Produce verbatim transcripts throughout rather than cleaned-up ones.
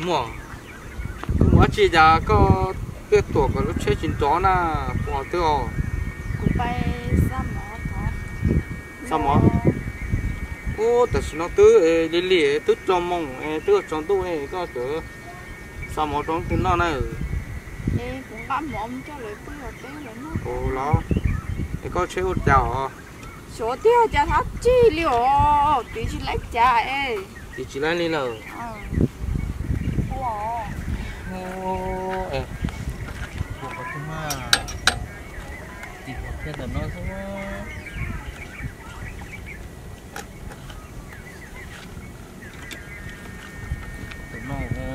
mua mua chỉ là có cái tổ của nó chơi chín chó na bỏ tiêu cũng bay sa mỏ thọ sa mỏ ôแต่ฉันตื้อเอลิลี่ตื้อจอมงเอตื้อจอมตู้เอก็เจอsa mỏจอมตื้อนั่นน่ะ Ê, cũng có mộm cho lại cái rồi cái lại nó. Ồ đó, để có chế hút chảo. Số tiêu cho thắt chi liệu, tí chỉ lấy chả ê. Tí chỉ lấy đi lờ. Ờ. Ồ. Ồ, ê. Ồ, có thứ mà. Tí có cái tờ nó xong á. Tờ nó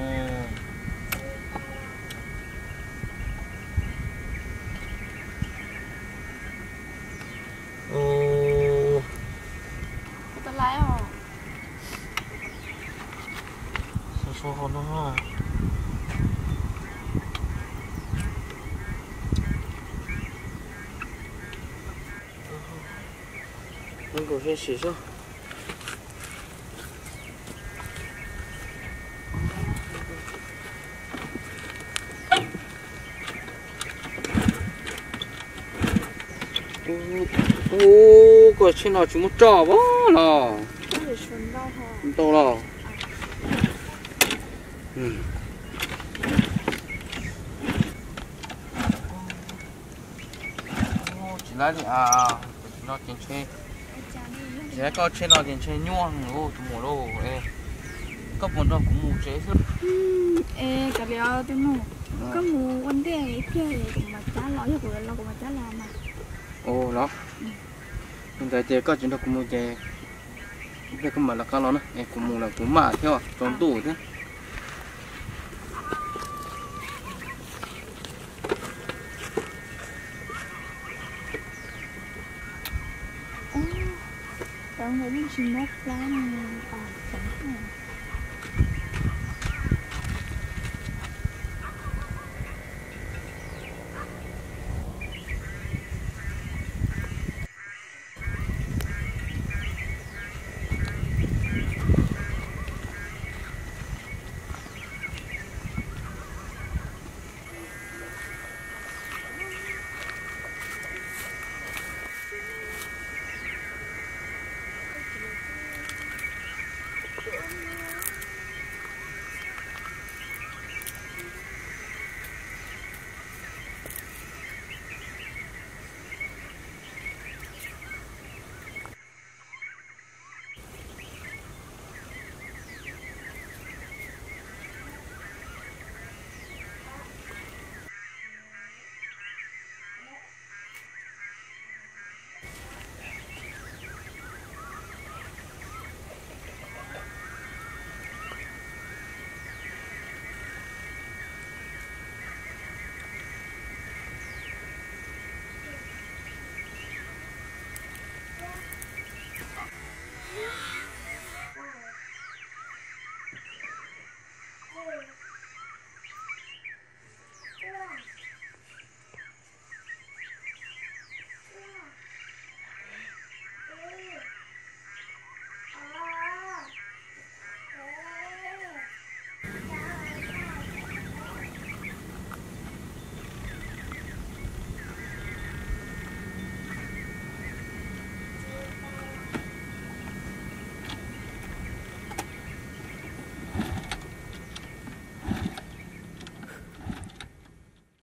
ồ. Tôi lấy rồi. Sao sao không nó ha. Mình có thể xí sao. Ô, có trên nào chúng nó trò quá là. Có thể xuân đâu hả? Đâu là. Ừ. Chỉ là đi à, nó trên trên. Chỉ có trên nó trên trên nhuông, ô, tụi mồ đâu, ê. Có bốn đâu cũng mù chế chứ. Ê, cái liệu tôi mù. Có mù vấn đề kia cũng mà chả lo cho của nó cũng mà chả làm mà. Ồ đó. Hiện tại thì có chuyện đó cũng mua chè. Đây cũng mà là cá lon á, em cũng mua là cũng mạ theo tròn tủ thế. Ồ, tao nghĩ mình xin mất lắm.